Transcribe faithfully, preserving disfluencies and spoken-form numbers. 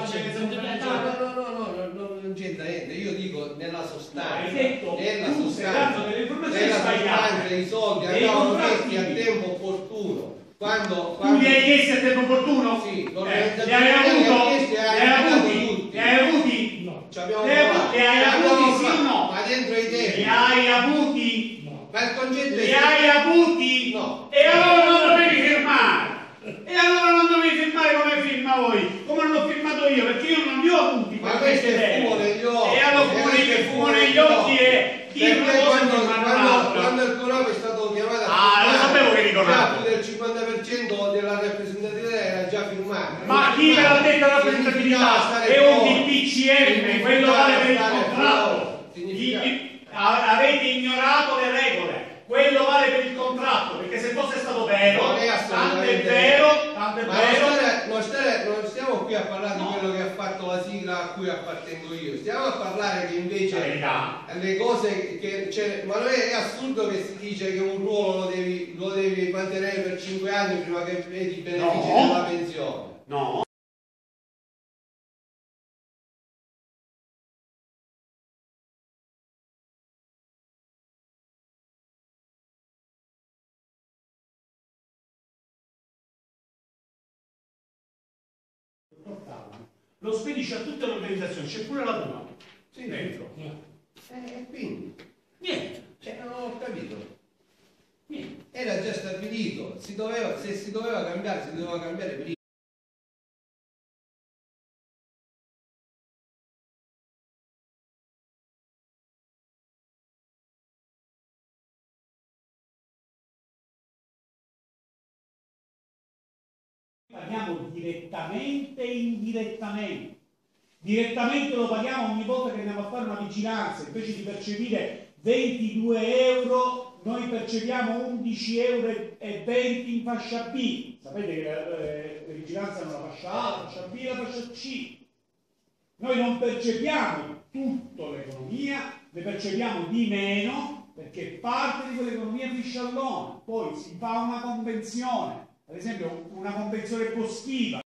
no, no, no, no, non c'entra niente, io dico nella sostanza, detto, nella tu sostanza, delle informazioni nella sbagliate. sostanza i soldi andavano chiesti a tempo opportuno. Quando, quando... Tu li hai chiesti a tempo opportuno? Sì, eh, l'organizzazione li hai avuto? li Li hai avuti? tutti. Li hai avuti? No. Ci abbiamo li hai avuti, li hai avuti sì o no? Ma dentro i tempi. Li hai avuti? No. Ma il concetto Li è... hai avuti? No. E allora non dovevi firmare. E allora non dovevi firmare come firma voi, come non l'ho firmato io, perché io non li ho avuti. Ma questo è fumo negli occhi. E allora fumo, fumo negli occhi e chi non perché quando, quando, quando quando il Conope è stato chiamato a ah, lo sapevo che già più del cinquanta per cento della rappresentatività era già firmata. Ma chi ve l'ha detto la rappresentatività? È un D P C M, quello vale per il contratto. Avete ignorato le regole. Quello vale per il contratto, perché se fosse stato vero, tanto è vero, tanto è ma vero. Non, stare, non stiamo qui a parlare no. di quello che ha fatto la sigla a cui appartengo io, stiamo a parlare che invece le cose che cioè, ma non è, è assurdo che si dice che un ruolo lo devi, lo devi mantenere per cinque anni prima che vedi i benefici no. della pensione. No. Lo spedisce a tutte le organizzazioni, c'è pure la tua sì, dentro. Eh, quindi niente. Cioè, non ho capito. Niente. Era già stabilito, si doveva, se si doveva cambiare, si doveva cambiare prima. Paghiamo direttamente e indirettamente. Direttamente lo paghiamo ogni volta che andiamo a fare una vigilanza, invece di percepire ventidue euro, noi percepiamo undici euro e venti in fascia B. Sapete che le, le vigilanze hanno la fascia A, la fascia B e la fascia C. Noi non percepiamo tutta l'economia, ne percepiamo di meno perché parte di quell'economia fiscallona. Poi si fa una convenzione, ad esempio una convenzione boschiva.